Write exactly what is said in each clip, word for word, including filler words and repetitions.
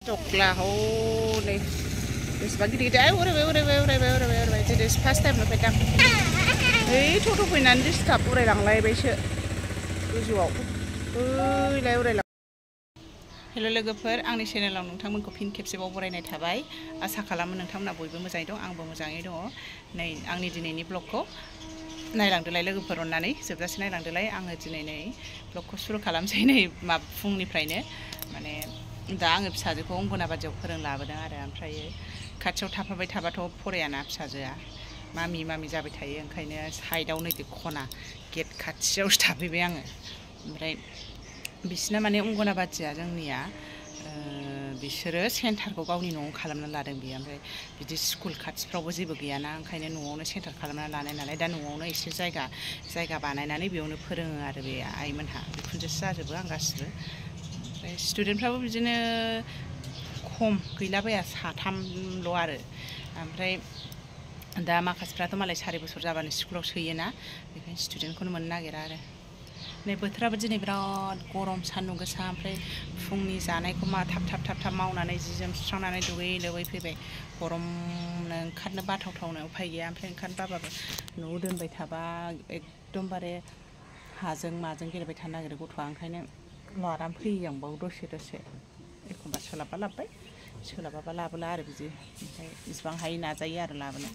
Coklat nih, terus bagi dia, ure ure ure ure ure ure ure, jadi first time lo petang. Eh, itu tuh punya nanti stop ure lang lay besok, tujuh aku, ure lay ure lang. Hello लोगोफोर आंनि चेनेलाव नोंथांमोनखौ फिन खेबसेबाव बरायनाय थाबाय आसा खालामो नोंथांमोना बयबो मोजाङै दं आंबो मोजाङै दङ नै आंनि दिनैनि ब्लगखौ नायलांदोलाय लोगोफोर अननानै जोबजासे नायलांदोलाय आङो दिनै नै ब्लगखौ सुरु खालामसै नै मा फुंनिफ्रायनो माने दा आङो फिसाजोखौ अंगनाबादियाव फोरोंलाबोदों आरो ओमफ्राय खाथियाव थाफाबाय थाबाथ' फरायाना फिसाजोआ मामि मामि जाबाय थायो ओंखायनो साइडआव नै खना गेट खाथियावसो थाफैबाय आङो ओमफ्राय बिसिना माने अंगनाबादिया जोंनिया बिसोरो सेन्टारखौ गावनि न'आव खालामना लादों बियो ओमफ्राय बिदि स्कुल खाथिफ्रावबो जेबो गैयाना ओंखायनो न'आवनो सेन्टार खालामना लानाय नालाय दा न'आवनो एसे जायगा जायगा बानायनानै बेयावनो फोरोङो आरो बे आइमोनहा बिखुनजोसो जाजोबो आं गासिबो ओमफ्राय स्टुडेन्टफ्राबो बिदिनो खम गैलाबाया साथामल' आरो ओमफ्राय दा माखासेफ्राथ' मालाय सारि बोसोर जाबानो स्कुलाव सोयोना बेखायनो स्टुडेन्टखौनो मोननो नागिरा आरो नै बोथोराबो दिनै बिराद गरम सान्दुं गोसा ओमफ्राय फुंनि जानायखौ मा थाब थाब थाब थाब मावनानै जि जोम सुस्रांनानै दुगैयै लोबै फैबाय गरमनो ओंखारनो बाथावथावनो उफाय गैया ओमफ्राय ओंखारनो बाबाबो न'आव दोनबाय थाबा एकदमबारे हाजों माजों गेलेबाय थानो नागिरो गथ'आ ओंखायनो लानानै फैयो आं बाव दसे दसे एखमबा सोलाबबा लाबोबाय सोलाबाबा लाबोला आरो बिदि ओमफ्राय इसिबां हायो नाजायो आरो लाबोनो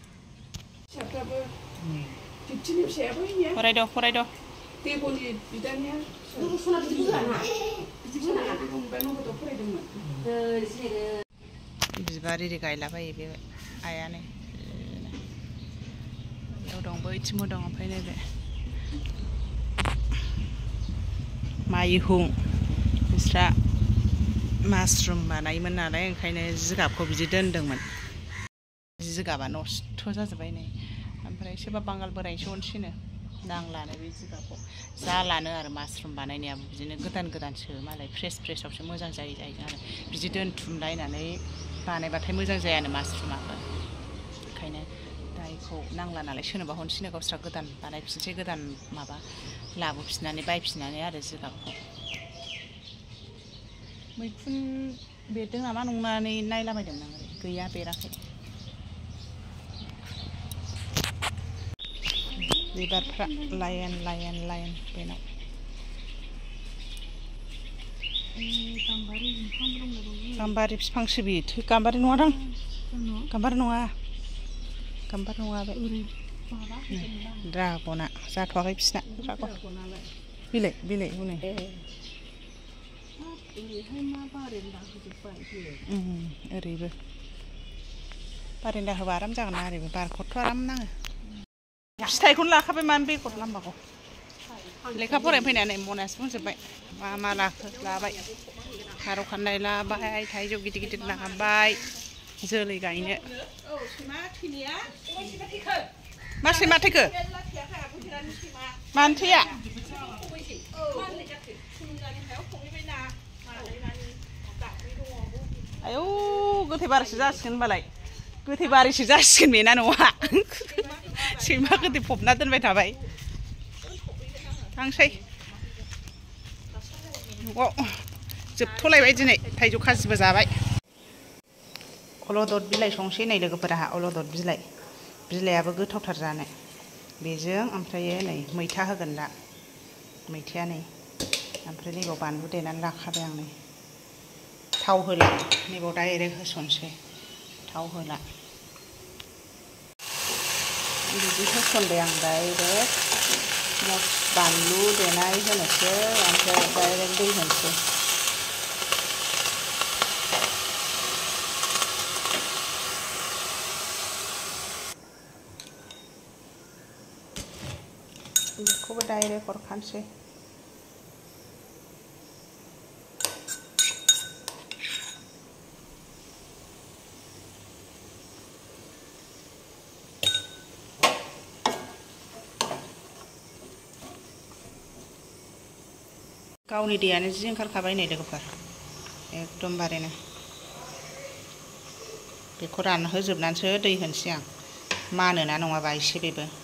फरायद' फरायद' 대본이 비단이야? 누구 손아 비지가 않아. 비지가 않아. 대본 빼놓고도 풀어야되면. बिबार इरि गायलाबायो बे आइयानो बेयाव दं बैथिंबो दं ओमफ्राय नैबे माइहुं बिस्रा मासरुम बानायोमोन नालाय ओंखायनो जिगाबखौ बिदि दोनदोंमोन जिगाबा नस्थ' जाजोब्बाय नै ओमफ्राय सोरबा बांगाल बोरायसो अनसिनो नांलानो बे जिगाबखौ जालानो आरो मासरुम बानायनायाबो बिदिनो गोदान गोदानसो मालाय फ्रेस फ्रेसावसो मोजां जायो जाहैदों आरो बिदि दोनथुमलायनानै बानायबाथाय मोजां जायानो मासरुमाबो ओंखायनो दा बेखौ नांला नालाय सोरनोबा हरनोसैनो गावस्रा गोदान बानायफिनसै गोदान माबा लाबोफिननानै बायफिननानै आरो जिगाबखौ मैखुन बेरदों नामा नंनानै नायलाबायदोंमोन आं गैया बेराखै बिबारफ्रा लाइन लाइन लाइन बेनाव गाम्बारि बिफांसो बियो गाम्बारि नङा दां गाम्बारि नङा गाम्बारि नङा बे ड्रागना जाथ'वाखै बिसिना ड्रागन बिलाइ बिलाइ हनै ओरैबो बारेन्दा होबा आराम जागोन ना ओरैबो बारखौथ' आराम नाङो फिथाइखौनो लाखाबाय मानो बेगर लामबागौ लेखा फरायनो फैनानै मनायासो बुंजोब्बाय मा मा लाखो लाबाय खारौ खान्दाय लाबाय थाइजौ गिदिर गिदिर लाबाय जोलै गायनो मा सैमा थैखो मानो थैया आयौ गोथै बारिसो जासिगोन होनबालाय गोथै बारिसो जासिगोन बेना न'आ सैमा गोदै फबना दोनबाय थाबाय थांसै न'आव जोबथ'लायबाय दिनै थाइजौ खाजिबो जाबाय अलदद बिलाइ संसै नै लोगोफोरा अलदद बिलाइ बिलाइयाबो गोथावथार जानो बेजों ओमफ्रायो नै मैथा होगोन दा मैथाया नै ओमफ्राय नैबाव बानलु देनानै लाखाबाय आं नै थाव होला नैबाव डाइरेक्ट होसनसै थाव होला बिदि होसनबाय आं डाइरेक्ट बानलु देनाय होनोसै ओमफ्राय डाइरेक्ट दै होनोसै बेखौबो डाइरेक्ट हरखानोसै गावनि दैयानो जि ओंखारखाबाय नै लोगोफोर एकदमबारेनो बेखौ रानहोजोबनानैसो दै होनोसै आं मानोना नङाबा एसे बेबो